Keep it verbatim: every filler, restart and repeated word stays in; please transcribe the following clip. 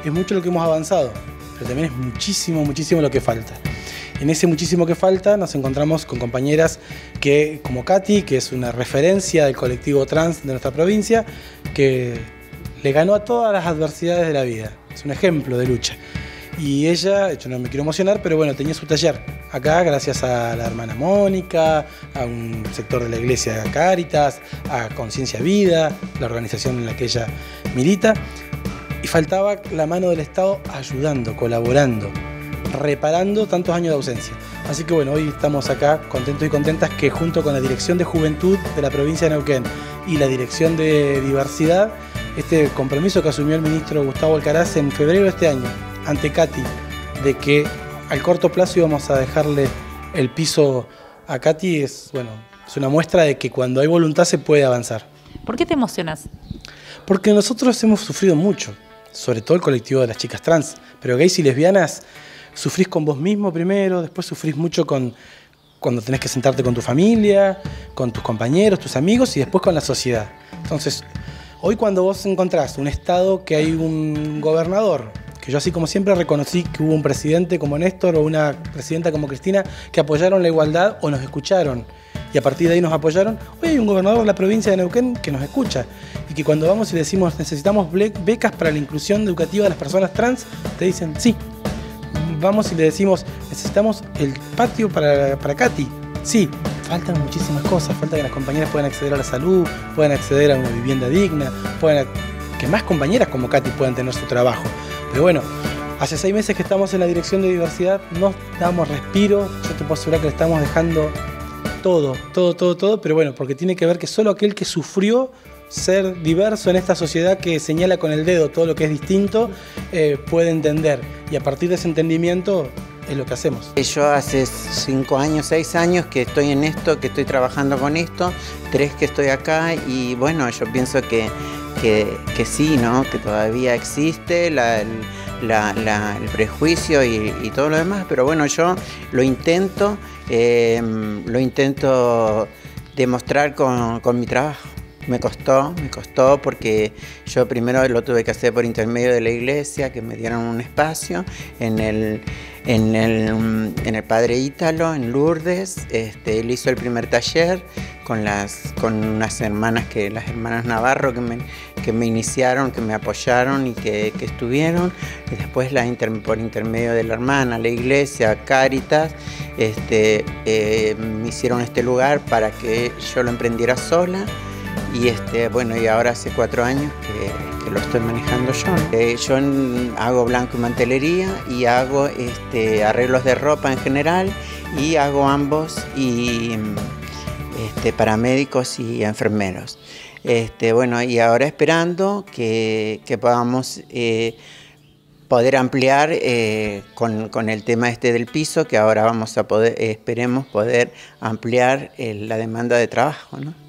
es mucho lo que hemos avanzado, pero también es muchísimo, muchísimo lo que falta. En ese muchísimo que falta nos encontramos con compañeras que, como Katy, que es una referencia del colectivo trans de nuestra provincia, que le ganó a todas las adversidades de la vida. Es un ejemplo de lucha. Y ella, yo no me quiero emocionar, pero bueno, tenía su taller acá gracias a la hermana Mónica, a un sector de la iglesia Cáritas, a Conciencia Vida, la organización en la que ella milita. Y faltaba la mano del Estado ayudando, colaborando, reparando tantos años de ausencia. Así que bueno, hoy estamos acá contentos y contentas que junto con la Dirección de Juventud de la provincia de Neuquén y la Dirección de Diversidad, este compromiso que asumió el ministro Gustavo Alcaraz en febrero de este año, ante Katy, de que al corto plazo íbamos a dejarle el piso a Katy, es, bueno, es una muestra de que cuando hay voluntad se puede avanzar. ¿Por qué te emocionas? Porque nosotros hemos sufrido mucho, sobre todo el colectivo de las chicas trans, pero gays y lesbianas sufrís con vos mismo primero, después sufrís mucho con, cuando tenés que sentarte con tu familia, con tus compañeros, tus amigos y después con la sociedad. Entonces, hoy cuando vos encontrás un estado que hay un gobernador, que yo así como siempre reconocí que hubo un presidente como Néstor o una presidenta como Cristina que apoyaron la igualdad o nos escucharon y a partir de ahí nos apoyaron, hoy hay un gobernador de la provincia de Neuquén que nos escucha y que cuando vamos y decimos necesitamos becas para la inclusión educativa de las personas trans, te dicen sí. Vamos y le decimos necesitamos el patio para, para Katy, sí. Faltan muchísimas cosas, falta que las compañeras puedan acceder a la salud, puedan acceder a una vivienda digna, puedan, que más compañeras como Katy puedan tener su trabajo. Pero bueno, hace seis meses que estamos en la Dirección de Diversidad, nos damos respiro, yo te puedo asegurar que le estamos dejando todo, todo, todo, todo, pero bueno, porque tiene que ver que solo aquel que sufrió ser diverso en esta sociedad que señala con el dedo todo lo que es distinto, eh, puede entender. Y a partir de ese entendimiento es lo que hacemos. Yo hace cinco años, seis años que estoy en esto, que estoy trabajando con esto, tres que estoy acá y bueno, yo pienso que Que, que sí, ¿no? Que todavía existe la, la, la, el prejuicio y, y todo lo demás, pero bueno, yo lo intento, eh, lo intento demostrar con, con mi trabajo. Me costó, me costó porque yo primero lo tuve que hacer por intermedio de la iglesia, que me dieron un espacio en el, en el, en el Padre Ítalo, en Lourdes. Este, él hizo el primer taller con, las, con unas hermanas, que, las hermanas Navarro, que me, que me iniciaron, que me apoyaron y que, que estuvieron. Y después la inter, por intermedio de la hermana, la iglesia, Cáritas, este, eh, me hicieron este lugar para que yo lo emprendiera sola. Y este, bueno, y ahora hace cuatro años que, que lo estoy manejando yo. Eh, yo en, hago blanco y mantelería y hago este, arreglos de ropa en general y hago ambos y este, paramédicos y enfermeros. Este, bueno, y ahora esperando que, que podamos eh, poder ampliar eh, con, con el tema este del piso, que ahora vamos a poder, eh, esperemos poder ampliar eh, la demanda de trabajo, ¿no?